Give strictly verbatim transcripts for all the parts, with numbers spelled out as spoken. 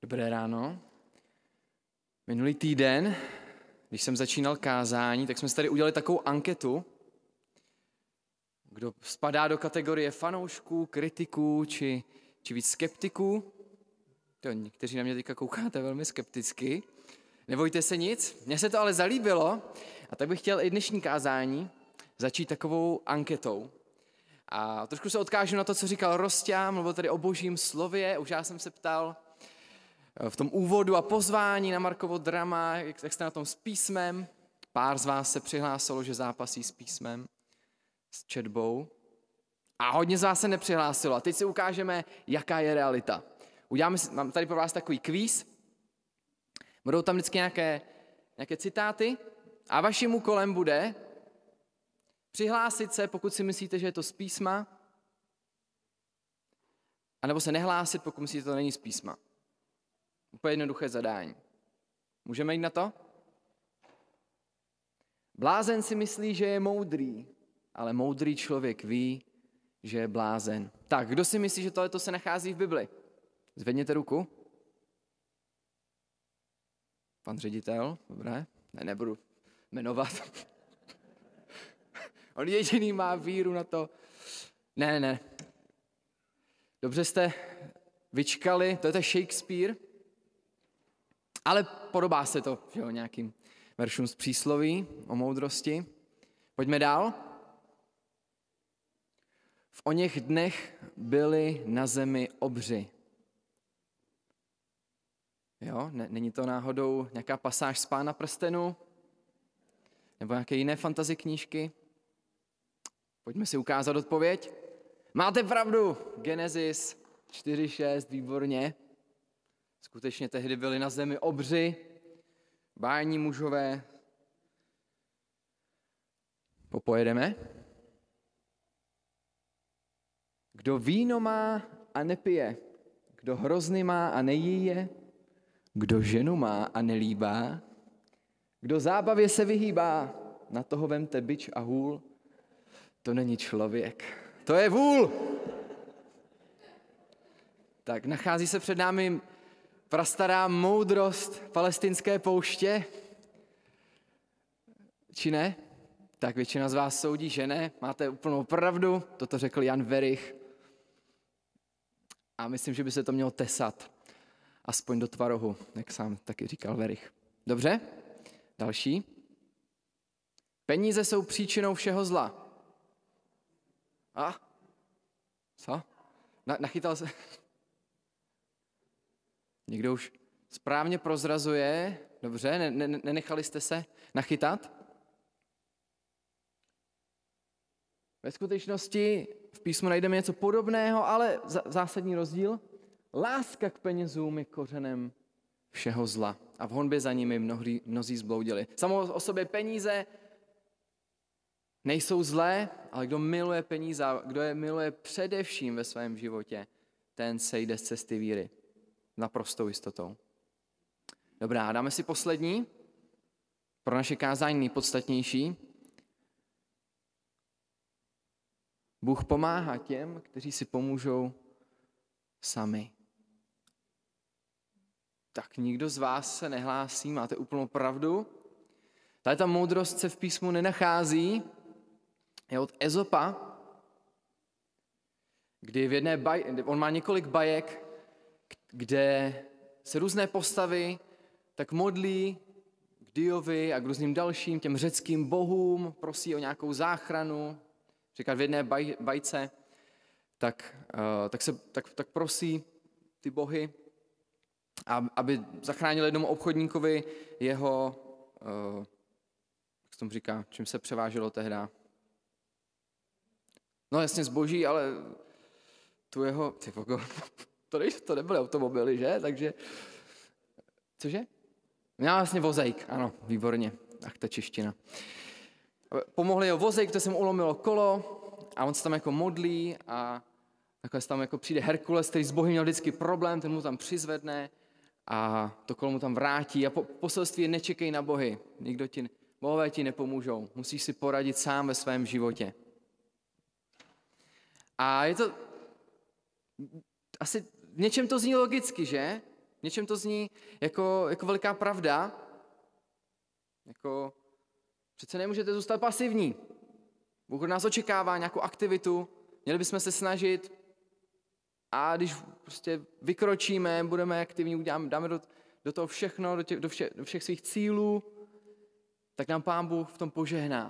Dobré ráno. Minulý týden, když jsem začínal kázání, tak jsme si tady udělali takovou anketu, kdo spadá do kategorie fanoušků, kritiků či, či víc skeptiků. To někteří na mě teďka koukáte velmi skepticky. Nebojte se nic, mně se to ale zalíbilo a tak bych chtěl i dnešní kázání začít takovou anketou. A trošku se odkážu na to, co říkal Rosťa, mluvil tady o božím slově, už já jsem se ptal v tom úvodu a pozvání na Markovo drama, jak, jak jste na tom s písmem. Pár z vás se přihlásilo, že zápasí s písmem, s četbou. A hodně z vás se nepřihlásilo. A teď si ukážeme, jaká je realita. Uděláme, mám tady pro vás takový kvíz. Budou tam vždycky nějaké, nějaké citáty a vaším úkolem bude přihlásit se, pokud si myslíte, že je to z písma, anebo se nehlásit, pokud myslíte, že to není z písma. Úplně jednoduché zadání. Můžeme jít na to? Blázen si myslí, že je moudrý, ale moudrý člověk ví, že je blázen. Tak, kdo si myslí, že tohleto se nachází v Bibli? Zvedněte ruku. Pan ředitel, dobré, ne, nebudu jmenovat. On jediný má víru na to. Ne, ne, ne. Dobře jste vyčkali, to je to Shakespeare, ale podobá se to, že jo, nějakým veršům z přísloví o moudrosti. Pojďme dál. V oněch dnech byli na zemi obři. Jo, ne, není to náhodou nějaká pasáž z Pána prstenů? Nebo nějaké jiné fantasy knížky? Pojďme si ukázat odpověď. Máte pravdu, Genesis čtyři šest, výborně. Skutečně tehdy byli na zemi obři, bájní mužové. Popojedeme. Kdo víno má a nepije, kdo hrozny má a nejí je, kdo ženu má a nelíbá, kdo zábavě se vyhýbá, na toho vemte bič a hůl, to není člověk, to je vůl. Tak nachází se před námi prastará moudrost palestinské pouště, či ne? Tak většina z vás soudí, že ne, máte úplnou pravdu, toto řekl Jan Werich. A myslím, že by se to mělo tesat, aspoň do tvarohu, jak sám taky říkal Werich. Dobře, další. Peníze jsou příčinou všeho zla. A? Co? Na, nachytal se? Někdo už správně prozrazuje. Dobře, ne, ne, nenechali jste se nachytat? Ve skutečnosti v písmu najdeme něco podobného, ale zásadní rozdíl. Láska k penězům je kořenem všeho zla. A v honbě za nimi mnohdy, mnozí zbloudili. Samo o sobě peníze nejsou zlé, ale kdo miluje peníze, kdo je miluje především ve svém životě, ten sejde z cesty víry. Naprostou jistotou. Dobrá, dáme si poslední, pro naše kázání nejpodstatnější. Bůh pomáhá těm, kteří si pomůžou sami. Tak nikdo z vás se nehlásí, máte úplnou pravdu. Tady ta moudrost se v písmu nenachází, je od Ezopa, kdy v jedné baj, on má několik bajek, kde se různé postavy tak modlí k Diovi a k různým dalším těm řeckým bohům, prosí o nějakou záchranu. Říkat v jedné baj, bajce, tak, uh, tak, se, tak, tak prosí ty bohy, aby zachránili jednomu obchodníkovi jeho, uh, jak se tomu říká, čím se převáželo tehda. No jasně zboží, ale tu jeho, ty vogo, to, ne, to nebyly automobily, že? Takže, cože? Měl vlastně vozejk, ano, výborně, ach ta čeština. Pomohli jeho vozejk, to se mu ulomilo kolo a on se tam jako modlí a takhle se tam jako přijde Herkules, který s bohy měl vždycky problém, ten mu tam přizvedne a to kolo mu tam vrátí a po, poselství je nečekej na bohy, nikdo ti, bohové ti nepomůžou, musíš si poradit sám ve svém životě. A je to, asi v něčem to zní logicky, že? V něčem to zní jako, jako veliká pravda. Jako přece nemůžete zůstat pasivní. Bůh od nás očekává nějakou aktivitu, měli bychom se snažit a když prostě vykročíme, budeme aktivní, uděláme, dáme do, do toho všechno, do, těch, do, vše, do všech svých cílů, tak nám Pán Bůh v tom požehná.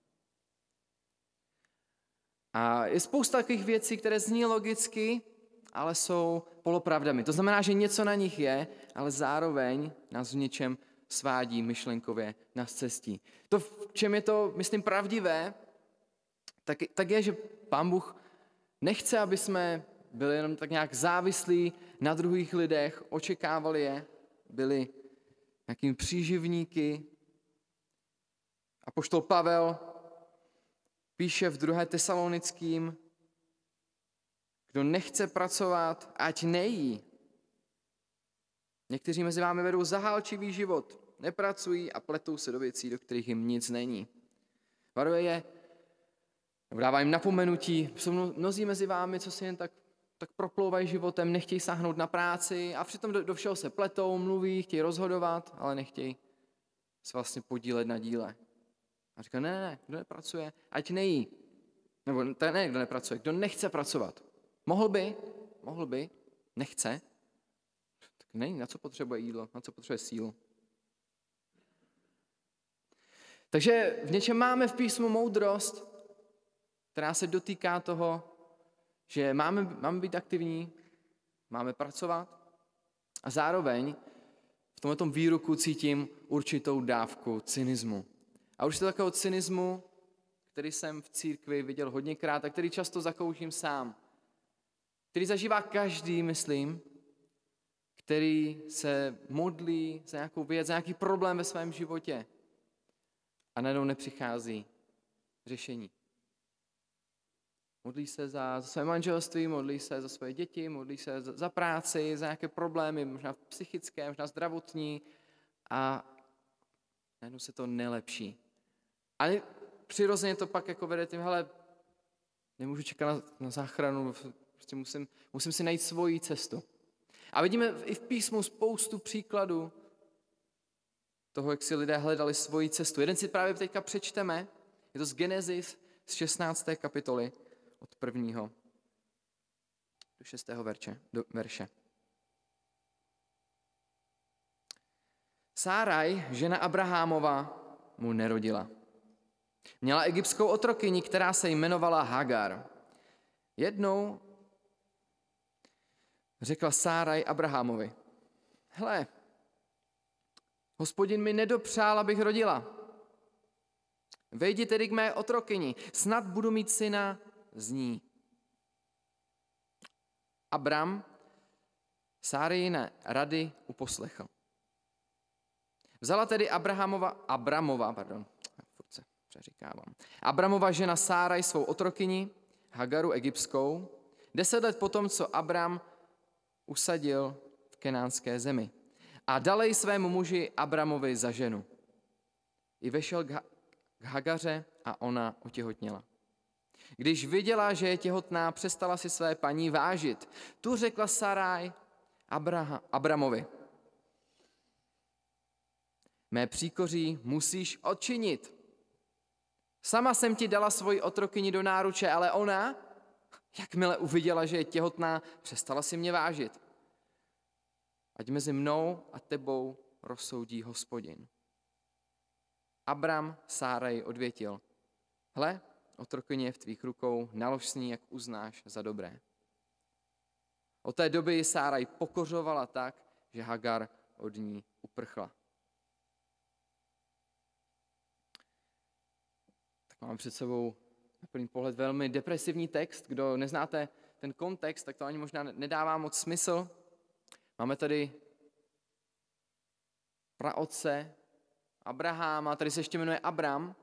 A je spousta takových věcí, které zní logicky, ale jsou polopravdami. To znamená, že něco na nich je, ale zároveň nás v něčem svádí myšlenkově na cestí. To, v čem je to, myslím, pravdivé, tak, tak je, že Pán Bůh nechce, aby jsme byli jenom tak nějak závislí na druhých lidech, očekávali je, byli nějakými příživníky. Apoštol Pavel píše v druhé Tesalonickým, kdo nechce pracovat, ať nejí. Někteří mezi vámi vedou zahálčivý život, nepracují a pletou se do věcí, do kterých jim nic není. Varuje je, dává jim napomenutí, jsou mnozí mezi vámi, co si jen tak, tak proplouvají životem, nechtějí sáhnout na práci a přitom do, do všeho se pletou, mluví, chtějí rozhodovat, ale nechtějí se vlastně podílet na díle. A říká, ne, ne, ne, kdo nepracuje, ať nejí. Nebo ne, kdo nepracuje, kdo nechce pracovat. Mohl by, mohl by, nechce, tak není, na co potřebuje jídlo, na co potřebuje sílu. Takže v něčem máme v písmu moudrost, která se dotýká toho, že máme, máme být aktivní, máme pracovat a zároveň v tomto výroku cítím určitou dávku cynismu. A určitou takového cynismu, který jsem v církvi viděl hodněkrát a který často zakouším sám. Který zažívá každý, myslím, který se modlí za nějakou věc, za nějaký problém ve svém životě a najednou nepřichází řešení. Modlí se za, za své manželství, modlí se za své děti, modlí se za, za práci, za nějaké problémy, možná psychické, možná zdravotní a najednou se to nelepší. Ale přirozeně to pak jako vede tím, hele, nemůžu čekat na, na záchranu, prostě musím, musím si najít svoji cestu. A vidíme i v písmu spoustu příkladů toho, jak si lidé hledali svoji cestu. Jeden si právě teďka přečteme, je to z Genesis z šestnácté kapitoly od prvního do šestého verše. Do verše. Sáraj, žena Abrahamova, mu nerodila. Měla egyptskou otrokyni, která se jmenovala Hagar. Jednou řekla Sáraj Abrahamovi, hele, Hospodin mi nedopřál, abych rodila. Vejdi tedy k mé otrokyni, snad budu mít syna z ní. Abram Sárajine rady uposlechl. Vzala tedy Abrahamova, Abramova, pardon, furt se přeříkávám, Abramova žena Sáraj svou otrokyni, Hagaru egyptskou, deset let potom, co Abram usadil v kenánské zemi. A dal ji svému muži Abramovi za ženu. I vešel k Hagaře a ona otěhotněla. Když viděla, že je těhotná, přestala si své paní vážit. Tu řekla Saraj Abraha, Abramovi. Mé příkoří musíš odčinit. Sama jsem ti dala svoji otrokyni do náruče, ale ona, jakmile uviděla, že je těhotná, přestala si mě vážit. Ať mezi mnou a tebou rozsoudí Hospodin. Abram Sárai odvětil. Hle, otrokyně je v tvých rukou, nalož s ní, jak uznáš za dobré. Od té doby ji Sáraj pokořovala tak, že Hagar od ní uprchla. Tak máme před sebou na první pohled velmi depresivní text. Kdo neznáte ten kontext, tak to ani možná nedává moc smysl. Máme tady praotce Abraháma, tady se ještě jmenuje Abram,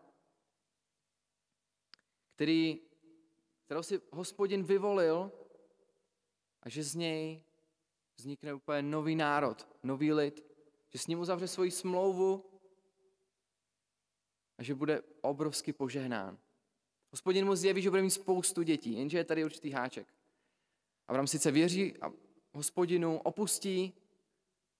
který, kterou si Hospodin vyvolil a že z něj vznikne úplně nový národ, nový lid, že s ním uzavře svoji smlouvu a že bude obrovsky požehnán. Hospodin mu zjeví, že bude mít spoustu dětí, jenže je tady určitý háček. Abram sice věří Hospodinu, opustí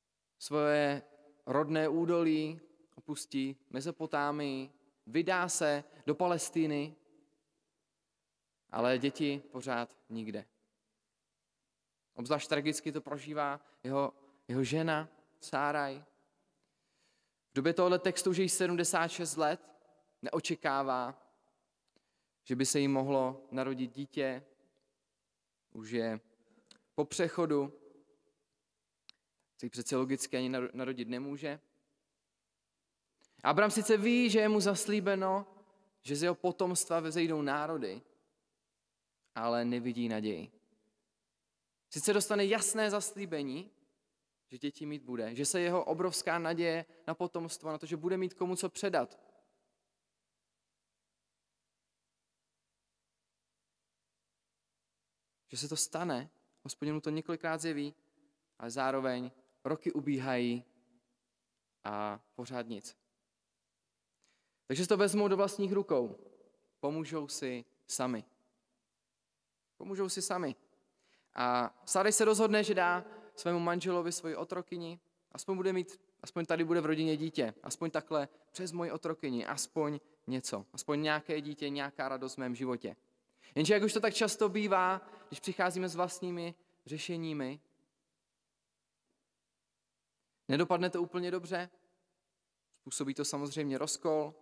svoje rodné údolí, opustí Mezopotámii, vydá se do Palestiny, ale děti pořád nikde. Obzvlášť tragicky to prožívá jeho, jeho žena Sáraj. V době tohoto textu, že jí sedmdesát šest let, neočekává, že by se jí mohlo narodit dítě, už je po přechodu, se jí přece logicky ani narodit nemůže. Abram sice ví, že je mu zaslíbeno, že z jeho potomstva vezejdou národy, ale nevidí naději. Sice dostane jasné zaslíbení, že děti mít bude, že se jeho obrovská naděje na potomstvo, na to, že bude mít komu co předat. Že se to stane, Hospodin mu to několikrát zjeví, ale zároveň roky ubíhají a pořád nic. Takže si to vezmou do vlastních rukou. Pomůžou si sami. Pomůžou si sami. A Sáraj se rozhodne, že dá svému manželovi svoji otrokyni, aspoň bude mít, aspoň tady bude v rodině dítě, aspoň takhle přes moji otrokyni, aspoň něco, aspoň nějaké dítě, nějaká radost v mém životě. Jenže jak už to tak často bývá, když přicházíme s vlastními řešeními, nedopadne to úplně dobře, způsobí to samozřejmě rozkol.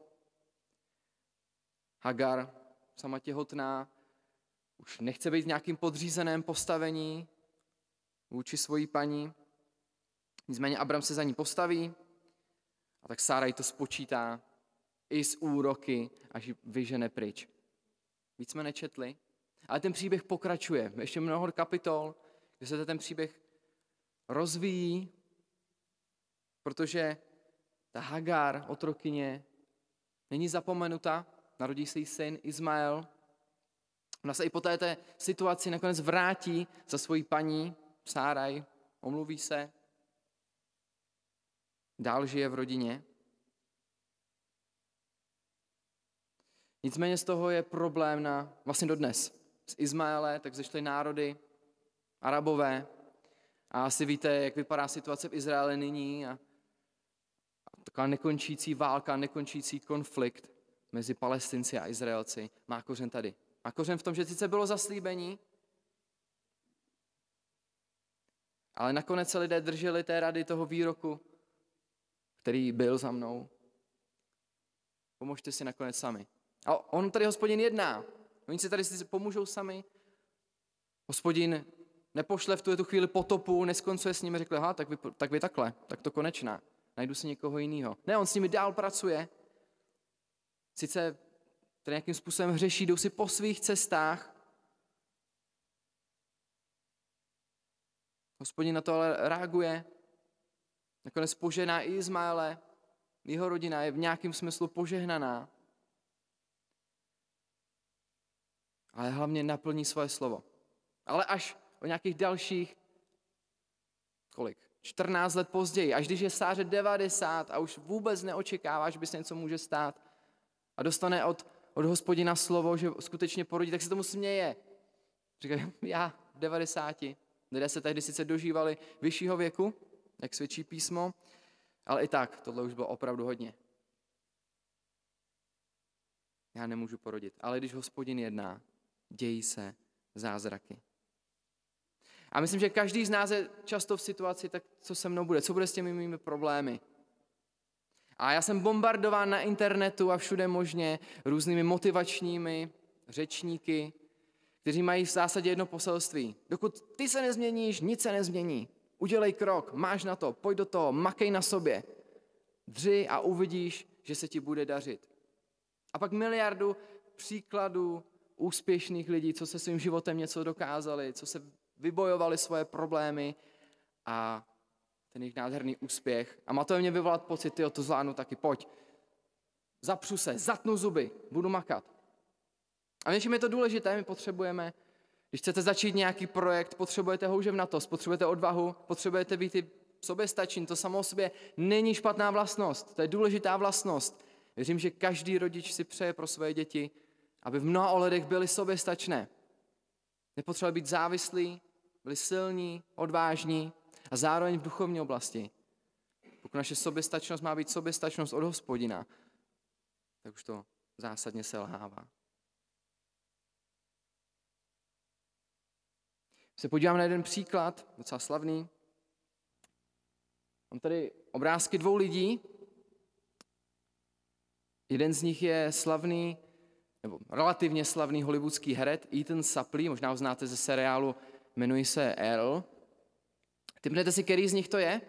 Hagar, sama těhotná, už nechce být v nějakým podřízeném postavení vůči svojí paní. Nicméně Abram se za ní postaví a tak Sáraj to spočítá i z úroky, až ji vyžene pryč. Víc jsme nečetli, ale ten příběh pokračuje. Ještě mnoho kapitol, kde se ten příběh rozvíjí, protože ta Hagar, otrokyně, není zapomenuta, narodí se jí syn Izmael. Ona se i po této situaci nakonec vrátí za svojí paní Sáraj, omluví se, dál žije v rodině. Nicméně z toho je problém na, vlastně dodnes. Z Izmaele tak zešly národy, Arabové. A asi víte, jak vypadá situace v Izraeli nyní. A, a taková nekončící válka, nekončící konflikt mezi Palestinci a Izraelci má kořen tady. Má kořen v tom, že sice bylo zaslíbení, ale nakonec se lidé drželi té rady toho výroku, který byl za mnou. Pomožte si nakonec sami. A on tady Hospodin jedná. Oni si tady si pomůžou sami. Hospodin nepošle v tu, tu chvíli potopu, neskoncuje s nimi, řekl, ha, tak vy, tak vy takhle, tak to konečná. Najdu si někoho jiného. Ne, on s nimi dál pracuje. Sice tady nějakým způsobem hřeší, jdou si po svých cestách. Hospodin na to ale reaguje. Nakonec požehná i Izmaele. Jeho rodina je v nějakém smyslu požehnaná. Ale hlavně naplní svoje slovo. Ale až o nějakých dalších, kolik? čtrnáct let později, až když je Sáře devadesát a už vůbec neočekává, že by se něco může stát a dostane od, od Hospodina slovo, že skutečně porodí, tak se tomu směje. Říkají, já v devadesáti. Lidé se tehdy sice dožívali vyššího věku, jak svědčí písmo, ale i tak, tohle už bylo opravdu hodně. Já nemůžu porodit, ale když Hospodin jedná, dějí se zázraky. A myslím, že každý z nás je často v situaci, tak co se mnou bude, co bude s těmi mými problémy. A já jsem bombardován na internetu a všude možně různými motivačními řečníky, kteří mají v zásadě jedno poselství. Dokud ty se nezměníš, nic se nezmění. Udělej krok, máš na to, pojď do toho, makej na sobě. Dři a uvidíš, že se ti bude dařit. A pak miliardu příkladů úspěšných lidí, co se svým životem něco dokázali, co se vybojovali svoje problémy a ten jejich nádherný úspěch. A má to ve mně vyvolat pocit, tyjo, to zvládnu taky, pojď. Zapřu se, zatnu zuby, budu makat. A něčím je to důležité, my potřebujeme, když chcete začít nějaký projekt, potřebujete houževnatost, potřebujete odvahu, potřebujete být i soběstačný, to samo o sobě není špatná vlastnost, to je důležitá vlastnost. Věřím, že každý rodič si přeje pro své děti, aby v mnoha ohledech byli soběstačné. Nepotřebovali být závislí, byli silní, odvážní a zároveň v duchovní oblasti pokud naše soběstačnost má být soběstačnost od Hospodina, tak už to zásadně selhává. Se podívám na jeden příklad, docela slavný. Mám tady obrázky dvou lidí. Jeden z nich je slavný, nebo relativně slavný hollywoodský herec Ethan Suplee, možná ho znáte ze seriálu, jmenuji se Earl. Typnete si, který z nich to je?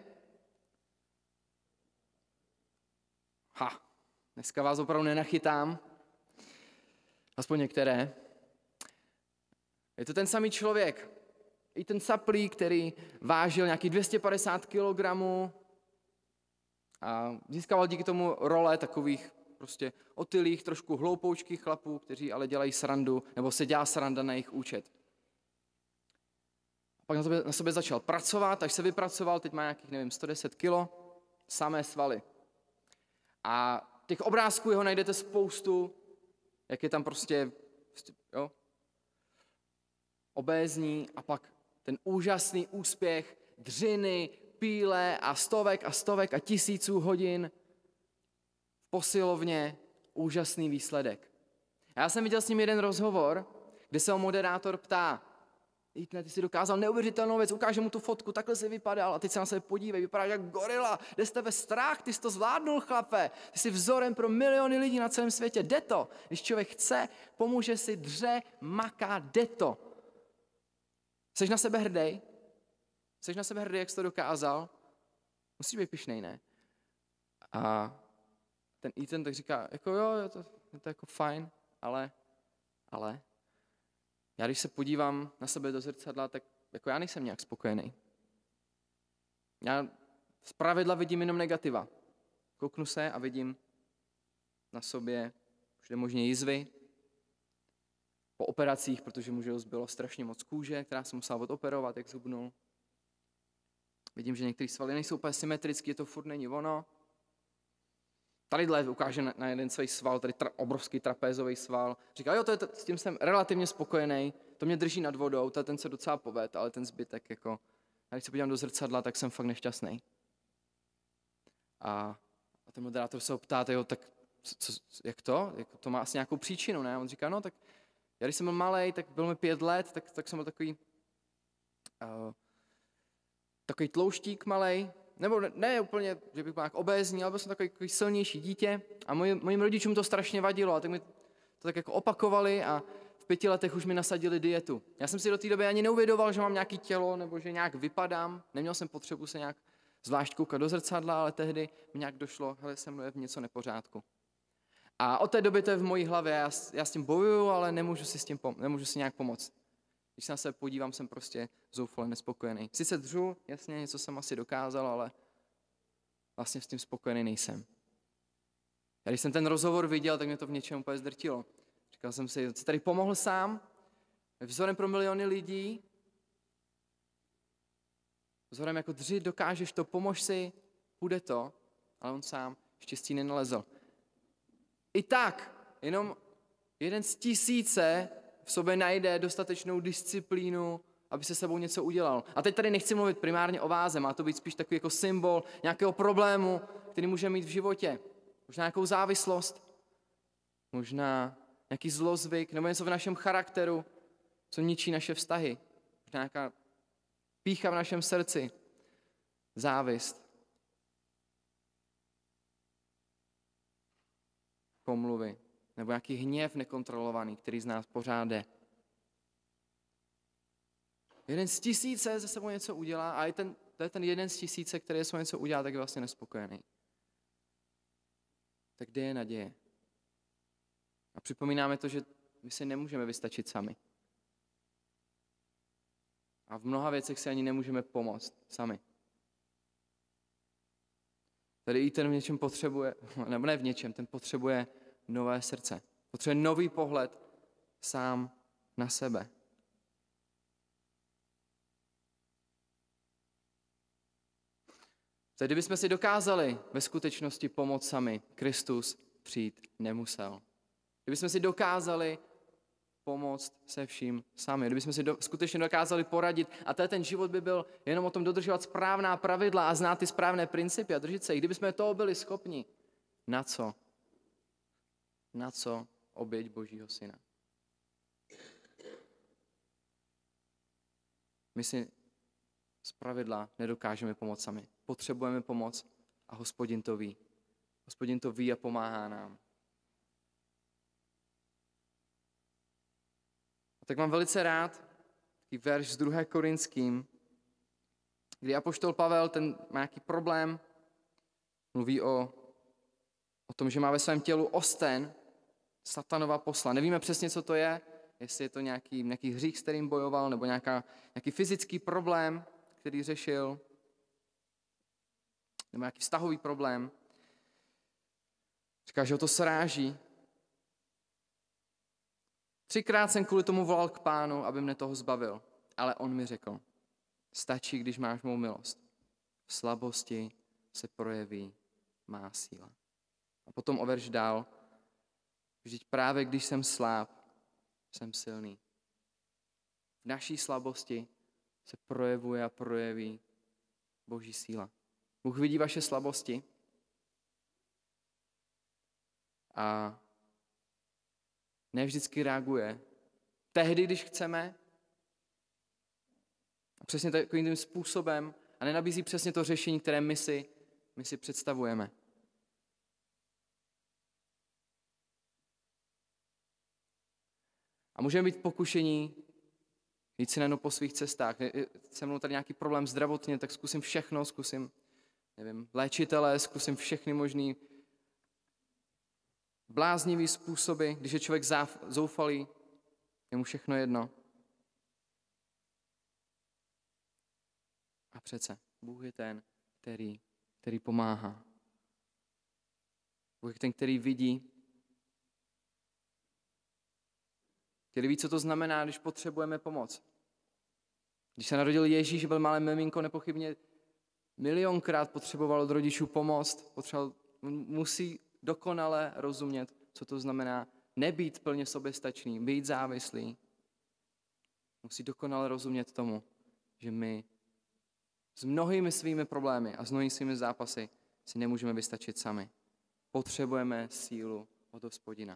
Ha, dneska vás opravdu nenachytám. Aspoň některé. Je to ten samý člověk. Ethan Suplee, který vážil nějakých dvě stě padesát kilogramů a získával díky tomu role takových prostě otylých, trošku hloupoučkých chlapů, kteří ale dělají srandu, nebo se dělá sranda na jejich účet. A pak na sobě, na sobě začal pracovat, až se vypracoval, teď má nějakých, nevím, sto deset kilo, samé svaly. A těch obrázků jeho najdete spoustu, jak je tam prostě, jo, obézní a pak ten úžasný úspěch, dřiny, píle a stovek a stovek a tisíců hodin v posilovně, úžasný výsledek. Já jsem viděl s ním jeden rozhovor, kde se ho moderátor ptá, Ethan, ty jsi dokázal neuvěřitelnou věc, ukáže mu tu fotku, takhle jsi vypadal a teď se na sebe podívej, vypadáš jak gorila, jde z tebe strach, ty jsi to zvládnul, chlape, ty jsi vzorem pro miliony lidí na celém světě, jde to, když člověk chce, pomůže si, dře, maká, jde to. Jseš na sebe hrdý? Jseš na sebe hrdý, jak jsi to dokázal? Musíš být pyšnej, ne? A ten Ethan tak říká, jako jo, je to, je to jako fajn, ale, ale, já když se podívám na sebe do zrcadla, tak jako já nejsem nějak spokojený. Já z pravidla vidím jenom negativa. Kouknu se a vidím na sobě všude možně jizvy, po operacích, protože mu zbylo strašně moc kůže, která se musela odoperovat, jak zhubnul. Vidím, že některé svaly nejsou úplně symetrické, to furt není ono. Tadyhle ukáže na, na jeden svůj sval, tady tra, obrovský trapézový sval. Říká, jo, to je to, s tím jsem relativně spokojený, to mě drží nad vodou, to ten se docela poved, ale ten zbytek, jako, já když se podívám do zrcadla, tak jsem fakt nešťastný. A, a ten moderátor se ho ptá, jo, tak co, jak to? Jak to má asi nějakou příčinu, ne? On říká, no tak já když jsem byl malej, tak bylo mi pět let, tak, tak jsem byl takový, uh, takový tlouštík malej, nebo ne, ne úplně, že bych byl nějak obézní, ale byl jsem takový, takový silnější dítě a moj, mojim rodičům to strašně vadilo a tak mi to tak jako opakovali a v pěti letech už mi nasadili dietu. Já jsem si do té doby ani neuvědoval, že mám nějaké tělo nebo že nějak vypadám, neměl jsem potřebu se nějak zvlášť koukat do zrcadla, ale tehdy mi nějak došlo, hele, se mnou je v něco nepořádku. A od té doby to je v mojí hlavě, já, já s tím bojuju, ale nemůžu si s tím pom- nemůžu si nějak pomoct. Když se na sebe podívám, jsem prostě zoufale nespokojený. Sice dřu, jasně, něco jsem asi dokázal, ale vlastně s tím spokojený nejsem. Já když jsem ten rozhovor viděl, tak mě to v něčem úplně zdrtilo. Říkal jsem si, jsi tady pomohl sám, vzorem pro miliony lidí, vzorem jako dři, dokážeš to, pomož si, půjde to, ale on sám štěstí nenalezl. I tak, jenom jeden z tisíce v sobě najde dostatečnou disciplínu, aby se sebou něco udělal. A teď tady nechci mluvit primárně o váze, má to být spíš takový jako symbol nějakého problému, který můžeme mít v životě. Možná nějakou závislost, možná nějaký zlozvyk, nebo něco v našem charakteru, co ničí naše vztahy. Možná nějaká pýcha v našem srdci, závist, pomluvy, nebo nějaký hněv nekontrolovaný, který z nás pořád jde. Jeden z tisíce ze sebou něco udělá a je ten, to je ten jeden z tisíce, který se sebou něco udělá, tak je vlastně nespokojený. Tak kde je naděje? A připomínáme to, že my si nemůžeme vystačit sami. A v mnoha věcech si ani nemůžeme pomoct sami. Tady i ten v něčem potřebuje, nebo ne v něčem, ten potřebuje nové srdce. Potřebuje nový pohled sám na sebe. Tedy kdybychom si dokázali ve skutečnosti pomoct sami, Kristus přijít nemusel. Kdybychom si dokázali pomoct se vším sami. Kdybychom si do, skutečně dokázali poradit a to ten život by byl jenom o tom dodržovat správná pravidla a znát ty správné principy a držet se. I kdybychom toho byli schopni, na co? Na co oběť Božího syna? My si zpravidla nedokážeme pomoct sami. Potřebujeme pomoc a Hospodin to ví. Hospodin to ví a pomáhá nám. A tak mám velice rád taký verš z druhé Korinským, kdy apoštol Pavel, ten má nějaký problém, mluví o, o tom, že má ve svém tělu osten satanova posla. Nevíme přesně, co to je, jestli je to nějaký, nějaký hřích, s kterým bojoval, nebo nějaká, nějaký fyzický problém, který řešil, nebo nějaký vztahový problém. Říká, že ho to sráží. Třikrát jsem kvůli tomu volal k Pánu, aby mne toho zbavil. Ale on mi řekl, stačí, když máš mou milost. V slabosti se projeví má síla. A potom o verš dál, vždyť právě když jsem sláb, jsem silný. V naší slabosti se projevuje a projeví Boží síla. Bůh vidí vaše slabosti a ne vždycky reaguje. Tehdy, když chceme, a přesně takovým tím způsobem a nenabízí přesně to řešení, které my si, my si představujeme. A můžeme být pokušení jít si najednou po svých cestách. Se mnou tady nějaký problém zdravotně, tak zkusím všechno, zkusím, nevím, léčitele, zkusím všechny možný bláznivý způsoby, když je člověk zoufalý, je mu všechno jedno. A přece Bůh je ten, který, který pomáhá. Bůh je ten, který vidí, který ví, co to znamená, když potřebujeme pomoc. Když se narodil Ježíš, byl malé miminko, nepochybně milionkrát potřeboval od rodičů pomoc, potřeboval, musí dokonale rozumět, co to znamená nebýt plně soběstačný, být závislý. Musí dokonale rozumět tomu, že my s mnohými svými problémy a s mnohými svými zápasy si nemůžeme vystačit sami. Potřebujeme sílu od Hospodina.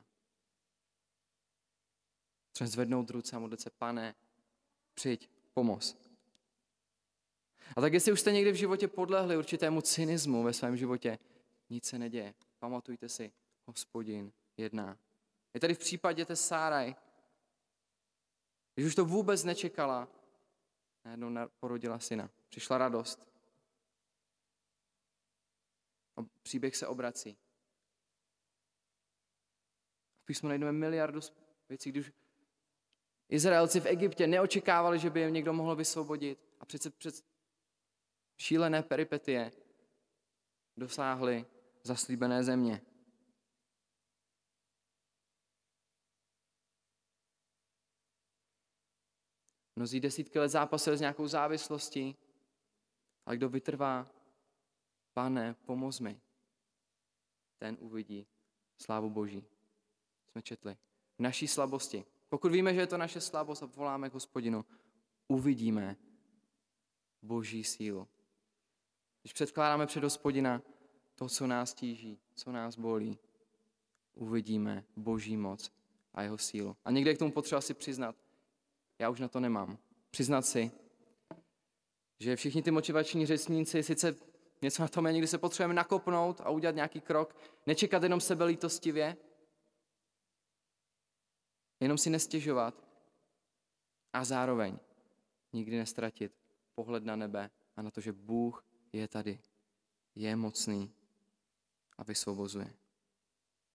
Třeba zvednout ruce a modlit se, Pane, přijď, pomoz. A tak jestli už jste někdy v životě podlehli určitému cynismu ve svém životě, nic se neděje. Pamatujte si, Hospodin jedná. Je tady v případě té Sáraj, když už to vůbec nečekala, najednou porodila syna. Přišla radost. A příběh se obrací. V písmu najdeme miliardu věcí, když Izraelci v Egyptě neočekávali, že by je někdo mohl vysvobodit a přece před šílené peripetie dosáhli zaslíbené země. Mnozí desítky let zápasili s nějakou závislostí, ale kdo vytrvá, Pane, pomoz mi, ten uvidí slávu Boží. Jsme četli. V naší slabosti. Pokud víme, že je to naše slabost a voláme k Hospodinu, uvidíme Boží sílu. Když předkládáme před Hospodina to, co nás tíží, co nás bolí, uvidíme Boží moc a jeho sílu. A někde k tomu potřeba si přiznat, já už na to nemám. Přiznat si, že všichni ty motivační řečníci, sice něco na tom je, někdy se potřebujeme nakopnout a udělat nějaký krok, nečekat jenom sebelítostivě, jenom si nestěžovat a zároveň nikdy nestratit pohled na nebe a na to, že Bůh je tady, je mocný a vysvobozuje.